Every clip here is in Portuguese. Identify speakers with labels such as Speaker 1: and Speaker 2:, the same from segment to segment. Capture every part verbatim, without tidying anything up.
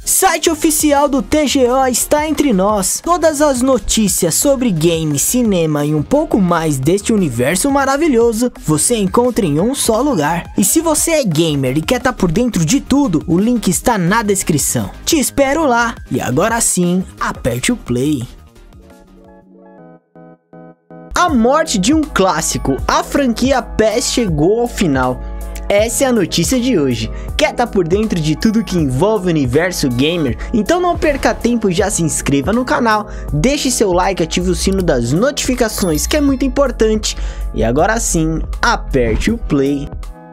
Speaker 1: Site oficial do T G O está entre nós. Todas as notícias sobre games, cinema e um pouco mais deste universo maravilhoso você encontra em um só lugar. E se você é gamer e quer estar por dentro de tudo, o link está na descrição. Te espero lá. E agora sim, aperte o play. A morte de um clássico, a franquia P E S chegou ao final. Essa é a notícia de hoje. Quer estar por dentro de tudo que envolve o universo gamer? Então não perca tempo e já se inscreva no canal, deixe seu like, ative o sino das notificações que é muito importante. E agora sim, aperte o play.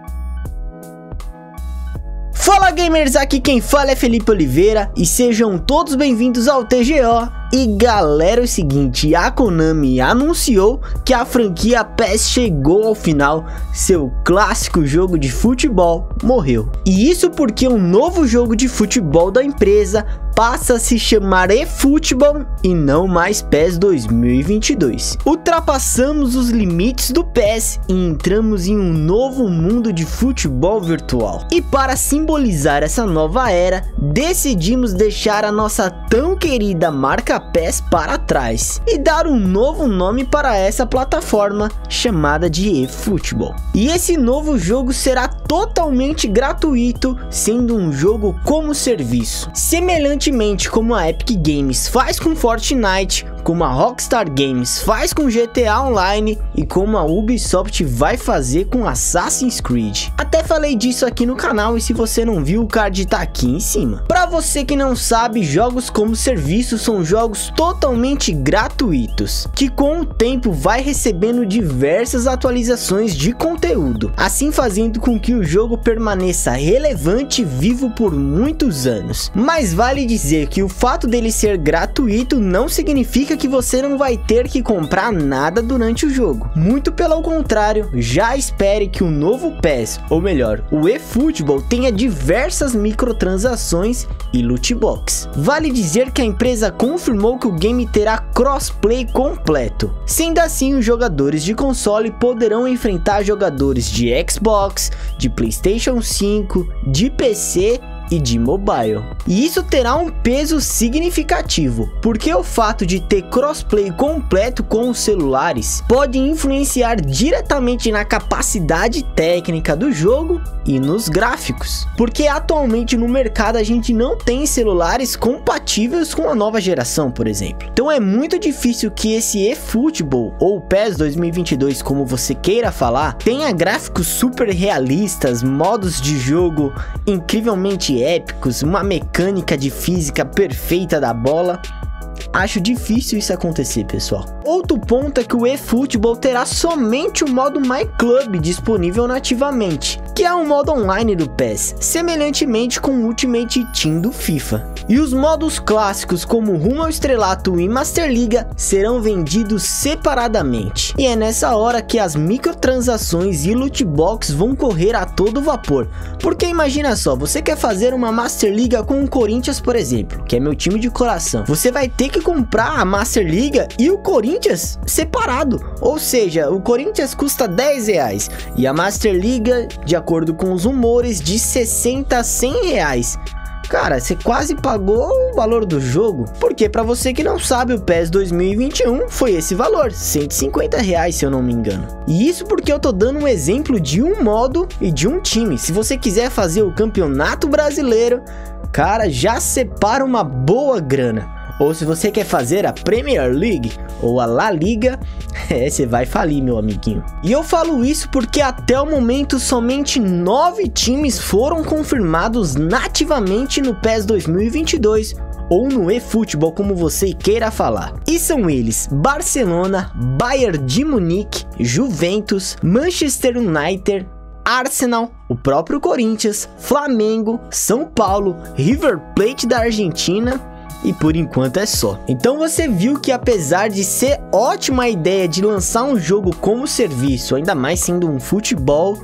Speaker 1: Fala gamers, aqui quem fala é Felipe Oliveira e sejam todos bem-vindos ao T G O. E galera, é o seguinte, a Konami anunciou que a franquia P E S chegou ao final, seu clássico jogo de futebol morreu. E isso porque um novo jogo de futebol da empresa passa a se chamar eFootball e não mais P E S dois mil e vinte e dois. Ultrapassamos os limites do P E S e entramos em um novo mundo de futebol virtual. E para simbolizar essa nova era, decidimos deixar a nossa tão querida marca P E S para trás e dar um novo nome para essa plataforma chamada de eFootball. E esse novo jogo será totalmente gratuito, sendo um jogo como serviço, semelhantemente como a Epic Games faz com Fortnite, como a Rockstar Games faz com G T A Online e como a Ubisoft vai fazer com Assassin's Creed. Até falei disso aqui no canal e se você não viu, o card tá aqui em cima. Para você que não sabe, jogos como serviço são jogos totalmente gratuitos, que com o tempo vai recebendo diversas atualizações de conteúdo, assim fazendo com que o jogo permaneça relevante e vivo por muitos anos. Mas vale dizer que o fato dele ser gratuito não significa que você não vai ter que comprar nada durante o jogo. Muito pelo contrário, já espere que o novo P E S, ou melhor, o eFootball, tenha diversas microtransações e loot box. Vale dizer que a empresa confirmou que o game terá crossplay completo. Sendo assim, os jogadores de console poderão enfrentar jogadores de Xbox, de PlayStation cinco, de P C e de mobile. E isso terá um peso significativo, porque o fato de ter crossplay completo com os celulares pode influenciar diretamente na capacidade técnica do jogo e nos gráficos, porque atualmente no mercado a gente não tem celulares compatíveis com a nova geração, por exemplo. Então é muito difícil que esse eFootball ou P E S dois mil e vinte e dois, como você queira falar, tenha gráficos super realistas, modos de jogo incrivelmente épicos, uma mecânica de física perfeita da bola. Acho difícil isso acontecer, pessoal. Outro ponto é que o eFootball terá somente o modo My Club disponível nativamente, que é um modo online do P E S, semelhantemente com o Ultimate Team do FIFA. E os modos clássicos como Rumo ao Estrelato e Master Liga serão vendidos separadamente. E é nessa hora que as microtransações e loot box vão correr a todo vapor. Porque imagina só, você quer fazer uma Master Liga com o Corinthians, por exemplo, que é meu time de coração. Você vai ter que comprar a Master Liga e o Corinthians separado. Ou seja, o Corinthians custa dez reais e a Master Liga, de acordo com os rumores, de sessenta a cem reais. Cara, você quase pagou o valor do jogo. Porque para você que não sabe, o P E S dois mil e vinte e um foi esse valor, cento e cinquenta reais se eu não me engano. E isso porque eu tô dando um exemplo de um modo e de um time. Se você quiser fazer o Campeonato Brasileiro, cara, já separa uma boa grana. Ou se você quer fazer a Premier League ou a La Liga, é, você vai falir, meu amiguinho. E eu falo isso porque até o momento somente nove times foram confirmados nativamente no P E S dois mil e vinte e dois ou no eFootball, como você queira falar. E são eles: Barcelona, Bayern de Munique, Juventus, Manchester United, Arsenal, o próprio Corinthians, Flamengo, São Paulo, River Plate da Argentina. E por enquanto é só. Então você viu que apesar de ser ótima a ideia de lançar um jogo como serviço, ainda mais sendo um futebol,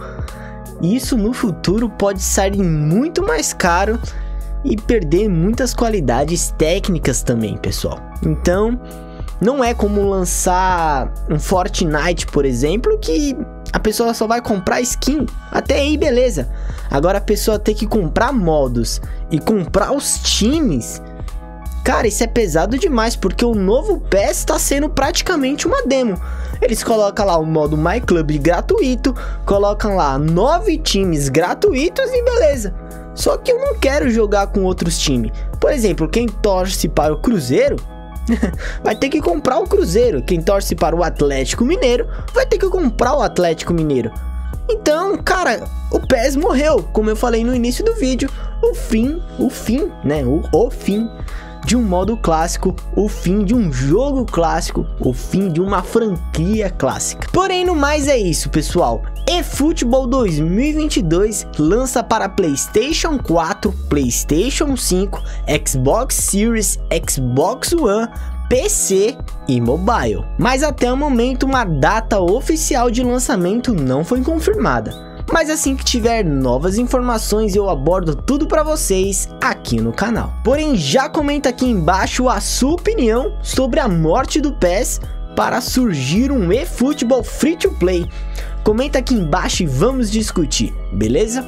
Speaker 1: isso no futuro pode sair muito mais caro e perder muitas qualidades técnicas também, pessoal. Então não é como lançar um Fortnite, por exemplo, que a pessoa só vai comprar skin. Até aí beleza. Agora a pessoa tem que comprar modos e comprar os times, cara, isso é pesado demais, porque o novo P E S está sendo praticamente uma demo. Eles colocam lá o modo My Club gratuito, colocam lá nove times gratuitos e beleza. Só que eu não quero jogar com outros times. Por exemplo, quem torce para o Cruzeiro vai ter que comprar o Cruzeiro. Quem torce para o Atlético Mineiro vai ter que comprar o Atlético Mineiro. Então, cara, o P E S morreu. Como eu falei no início do vídeo, o fim, o fim, né? O, o fim de um modo clássico, o fim de um jogo clássico, o fim de uma franquia clássica. Porém, no mais é isso, pessoal. eFootball dois mil e vinte e dois lança para PlayStation quatro, PlayStation cinco, Xbox Series, Xbox One, P C e mobile. Mas até o momento uma data oficial de lançamento não foi confirmada. Mas assim que tiver novas informações eu abordo tudo para vocês aqui no canal. Porém, já comenta aqui embaixo a sua opinião sobre a morte do P E S para surgir um eFootball Free to Play. Comenta aqui embaixo e vamos discutir, beleza?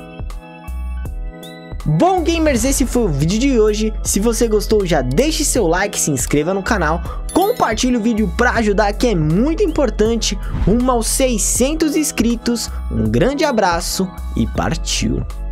Speaker 1: Bom, gamers, esse foi o vídeo de hoje. Se você gostou, já deixe seu like, se inscreva no canal, compartilhe o vídeo para ajudar, que é muito importante, rumo aos seiscentos inscritos. Um grande abraço e partiu!